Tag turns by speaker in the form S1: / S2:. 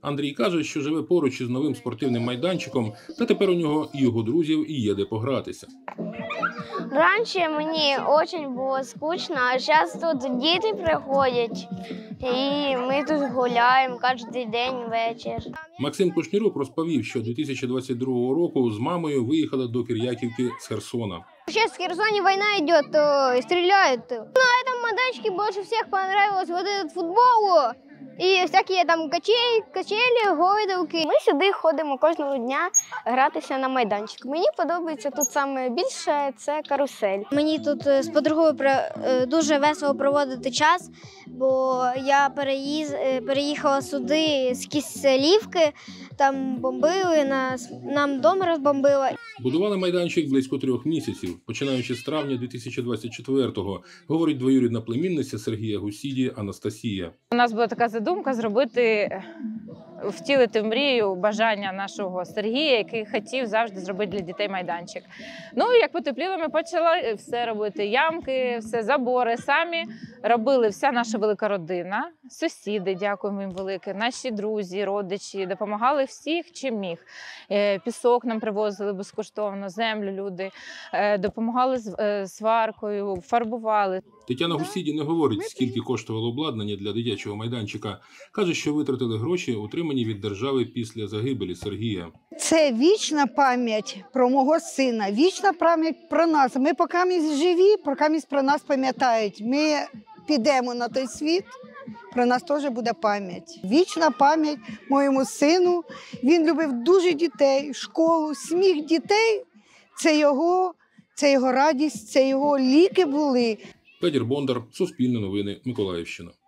S1: Андрій каже, що живе поруч із новим спортивним майданчиком, та тепер у нього і його друзів і є де погратися.
S2: Раніше мені дуже було скучно, а зараз тут діти приходять, і ми тут гуляємо кожен день вечір.
S1: Максим Кушнірук розповів, що 2022 року з мамою виїхали до Кир'яківки з Херсона.
S2: Сейчас в Херсоне война идет, стреляют. На этом майданчике больше всех понравилось вот этот футбол і всякі там качелі, гойдалки. Ми сюди ходимо кожного дня гратися на майданчик. Мені подобається тут саме більше – це карусель. Мені тут з подругою дуже весело проводити час, бо я переїхала сюди з Киселівки, там бомбили нас, нам дом розбомбили.
S1: Будували майданчик близько 3 місяців, починаючи з травня 2024-го, говорить двоюрідна племінниця Сергія Гусіді Анастасія.
S3: У нас була така задумка втілити в мрію бажання нашого Сергія, який хотів завжди зробити для дітей майданчик. Ну, як потепліло, ми почали все робити. Ямки, все, забори. Самі робили вся наша велика родина. Сусіди, дякуємо їм велике, наші друзі, родичі, допомагали всіх, чим міг. Пісок нам привозили безкоштовно, землю люди, допомагали з сваркою, фарбували.
S1: Тетяна Гусіді не говорить, скільки коштувало обладнання для дитячого майданчика. Каже, що витратили гроші, отримані від держави після загибелі Сергія.
S4: Це вічна пам'ять про мого сина, вічна пам'ять про нас. Ми поки живі, поки про нас пам'ятають. Ми підемо на той світ, про нас теж буде пам'ять. Вічна пам'ять моєму сину. Він любив дуже дітей, школу, сміх дітей. Це його радість, це його ліки були.
S1: Федір Бондар, Суспільне новини, Миколаївщина.